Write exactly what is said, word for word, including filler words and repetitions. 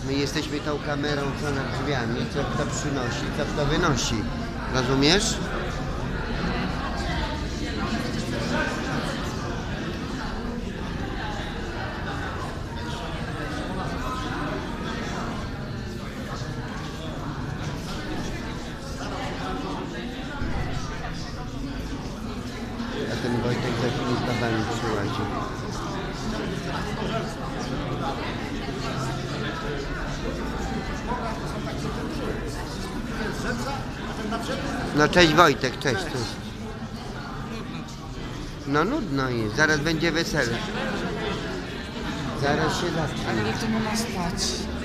My jesteśmy tą kamerą, co nad drzwiami, co kto przynosi, co kto wynosi. Rozumiesz? A ten Wojtek za chwilę z babami przyłazi. No cześć Wojtek, cześć. Cześć. No nudno jest, zaraz będzie wesele. Zaraz się zacznie. Ale nikt nie ma spać.